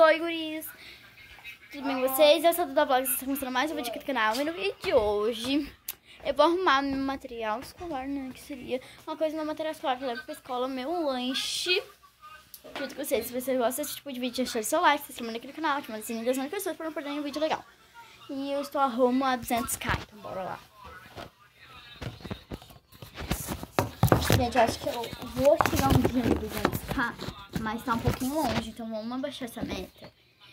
Oi, guris! Tudo bem com vocês? Eu sou a Duda Vlog, vocês estão mostrando mais um vídeo aqui do canal. E no vídeo de hoje, eu vou arrumar meu material escolar, né? Que seria uma coisa no material escolar que eu levo pra escola, meu lanche. Junto com vocês, se vocês gostam desse tipo de vídeo, deixa o seu like, se inscreva aqui no canal, ativa o sininho das notificações pra não perder um vídeo legal. E eu estou a rumo a 200k, então bora lá. Gente, eu acho que eu vou chegar um dia no 200k, mas tá um pouquinho longe, então vamos abaixar essa meta.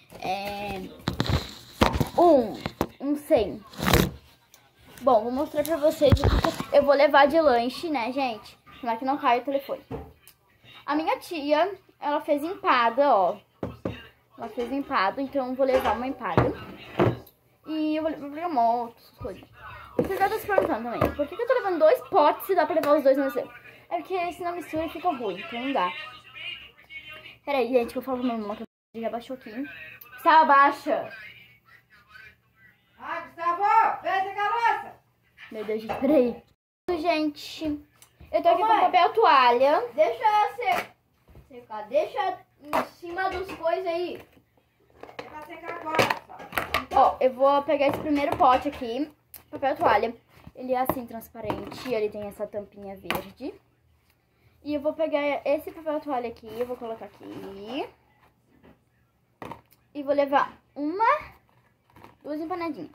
Um 100. Bom, vou mostrar pra vocês o que eu vou levar de lanche, né, gente? Como é que não cai o telefone. A minha tia, ela fez empada, ó. Ela fez empada, então eu vou levar uma empada. E eu vou levar bergamota, essas coisas. E você já tá se perguntando também, por que eu tô levando 2 potes se dá pra levar os 2 no mesmo tempo? É porque se não mistura fica ruim, então não dá. Pera aí, gente, que eu falo com a minha mamãe que já baixou aqui. Gustavo, abaixa! Ah, Gustavo, vem a louça! Meu Deus, gente, peraí. Gente, eu tô aqui com papel toalha. Deixa secar, deixa em cima dos coisas aí. É pra secar agora, só. Ó, eu vou pegar esse primeiro pote aqui, papel toalha. Ele é assim, transparente, ele tem essa tampinha verde. E eu vou pegar esse papel toalha aqui, eu vou colocar aqui. E vou levar 2 empanadinhas.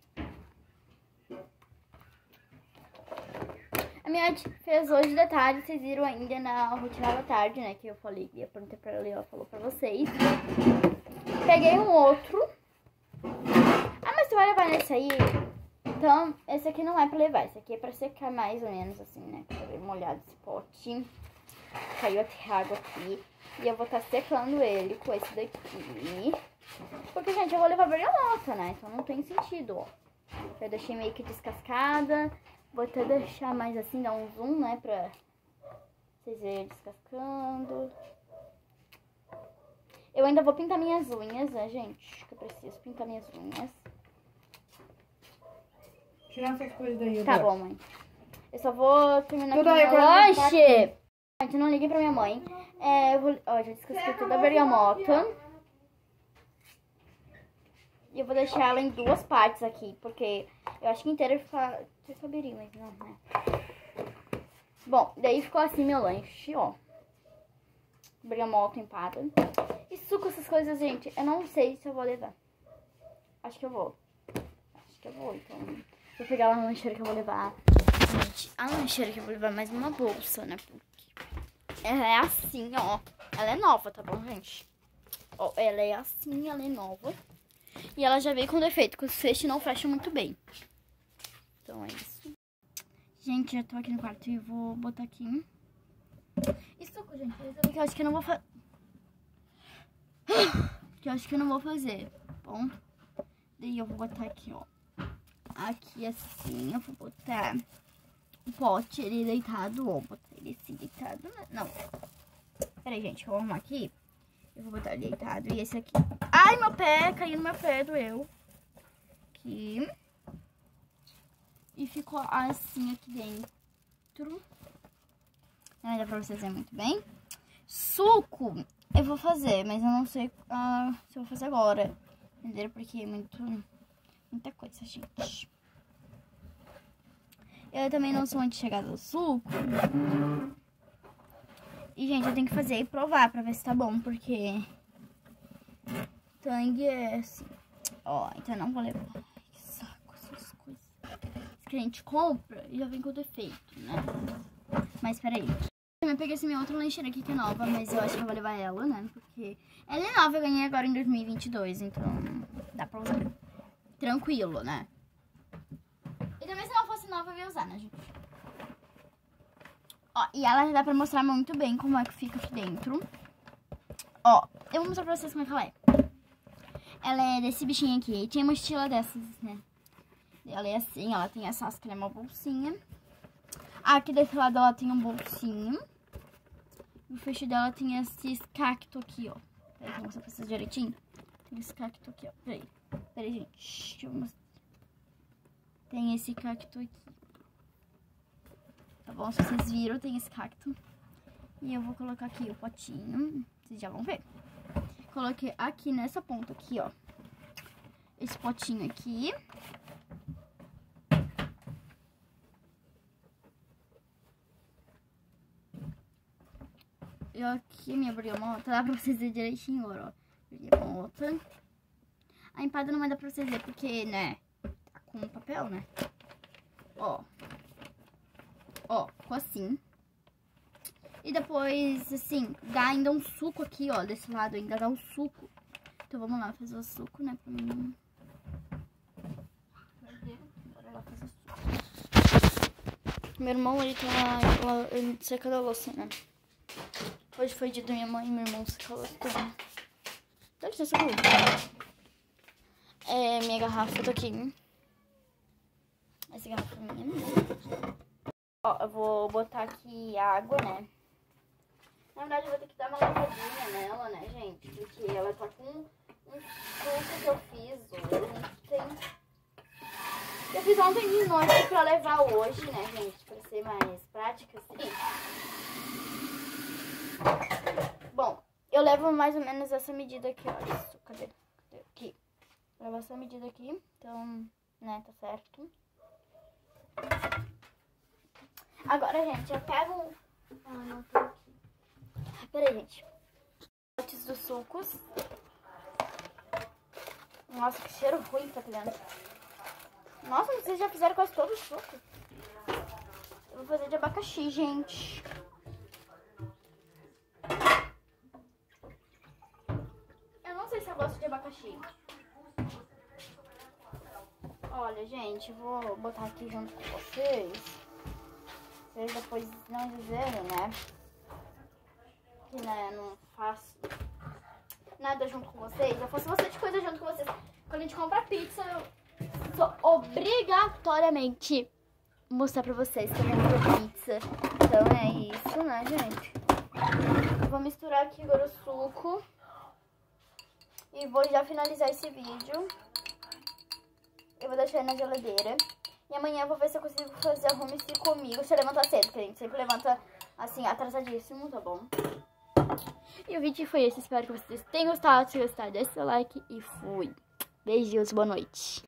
A minha tia fez hoje de tarde, vocês viram ainda na rotina da tarde, né? Que eu falei, ia perguntar pra ela e ela falou pra vocês. Peguei um outro. Ah, mas tu vai levar nesse aí? Então, esse aqui não é pra levar, esse aqui é pra secar mais ou menos assim, né? Tá bem molhado esse pote. Caiu até água aqui. E eu vou estar secando ele com esse daqui. Porque, gente, eu vou levar bergamota, né? Então não tem sentido, ó. Eu deixei meio que descascada. Vou até deixar mais assim, dar um zoom, né? Pra vocês verem descascando. Eu ainda vou pintar minhas unhas, né, gente? Que eu preciso pintar minhas unhas. Tirar essas coisas daí. Tá bom, mãe. Eu só vou terminar com o meu lanche. Gente, não liguem pra minha mãe. Eu vou... Ó, já descasquei toda a bergamota. E eu vou deixar ela em 2 partes aqui, porque eu acho que inteira caberia, mas não, né? Bom, daí ficou assim meu lanche, ó. Bergamota empada. E suco, essas coisas, gente, eu não sei se eu vou levar. Acho que eu vou. Então... Vou pegar a lancheira que eu vou levar. Gente, a lancheira que eu vou levar é mais uma bolsa, né? Porque ela é assim, ó. Ela é nova, tá bom, gente? Ó, ela é assim, ela é nova. E ela já veio com defeito, que os feixes não fecham muito bem. Então é isso. Gente, já tô aqui no quarto e vou botar aqui. E suco, gente, que eu acho que eu não vou fazer. Que eu acho que eu não vou fazer, tá bom? Daí eu vou botar aqui, ó. Aqui assim, eu vou botar o pote, ele deitado, ó. Botar ele assim, deitado, não. Pera aí, gente, eu vou arrumar aqui. Eu vou botar ele deitado e esse aqui. Ai, meu pé, caiu no meu pé, doeu. Aqui. E ficou assim aqui dentro. Não dá pra vocês verem muito bem. Suco, eu vou fazer, mas eu não sei se eu vou fazer agora. Entenderam? Porque é muita coisa, gente. Eu também não sou muito chegada ao suco. E, gente, eu tenho que fazer e provar pra ver se tá bom, porque tangue é assim. Ó, então eu não vou levar. Ai, que saco, essas coisas. Isso que a gente compra e já vem com defeito, né? Mas, peraí. Eu também peguei essa minha outra lancheira aqui que é nova, mas eu acho que eu vou levar ela, né? Porque ela é nova, eu ganhei agora em 2022, então dá pra usar tranquilo, né? E também se não fosse nova, eu ia usar, né, gente? Ó, e ela já dá pra mostrar muito bem como é que fica aqui dentro. Ó, eu vou mostrar pra vocês como é que ela é. Ela é desse bichinho aqui. Tinha uma mochila dessas, né? Ela é assim, ela tem essa que é uma bolsinha. Aqui desse lado ela tem um bolsinho. O fecho dela tem esse cacto aqui, ó. Peraí, vou mostrar pra vocês direitinho. Tem esse cacto aqui, ó. Peraí, gente. Deixa eu mostrar. Tem esse cacto aqui. Tá bom? Se vocês viram, tem esse cacto. E eu vou colocar aqui o potinho. Vocês já vão ver. coloquei aqui nessa ponta aqui, ó. Esse potinho aqui. E aqui minha bergamota, dá pra vocês verem direitinho agora, ó. Bergamota. A empada não vai dar pra vocês verem porque, né, tá com papel, né? Ó. Ó, ficou assim. E depois, assim, dá ainda um suco aqui, ó. Desse lado ainda dá um suco. Então vamos lá fazer o suco, né? Pra mim. Bora lá fazer o suco. Meu irmão, ele tá secando a louça, né? Hoje foi dia da minha mãe, meu irmão secou a louça também. Dá licença, Gu. É, minha garrafa tá aqui. Essa garrafa é minha. Ó, eu vou botar aqui água, né? Na verdade, eu vou ter que dar uma lavadinha nela, né, gente? Porque ela tá com um suco que eu fiz ontem. Eu fiz ontem de noite pra levar hoje, né, gente? Pra ser mais prática, assim. Bom, eu levo mais ou menos essa medida aqui, ó. Isso, cadê? Aqui. Eu levo essa medida aqui, então, né, tá certo. Agora, gente, eu pego... Ah, não tô aqui. Pera aí, gente. Potes dos sucos. Nossa, que cheiro ruim que tá dentro. Nossa, vocês já fizeram quase todo o suco. Eu vou fazer de abacaxi, gente. Eu não sei se eu gosto de abacaxi. Olha, gente, vou botar aqui junto com vocês. Vocês depois não dizerem, né? Que, né, não faço nada junto com vocês. Eu faço bastante coisa junto com vocês. Quando a gente compra pizza, eu sou obrigatoriamente mostrar pra vocês que eu compro pizza. Então é isso, né, gente? Eu vou misturar aqui agora o suco. E vou já finalizar esse vídeo. Eu vou deixar ele na geladeira. E amanhã eu vou ver se eu consigo fazer a home comigo. Se eu levantar cedo, porque a gente sempre levanta assim, atrasadíssimo, tá bom? E o vídeo foi esse. Espero que vocês tenham gostado. Se gostar, deixe seu like e fui. Beijos, boa noite.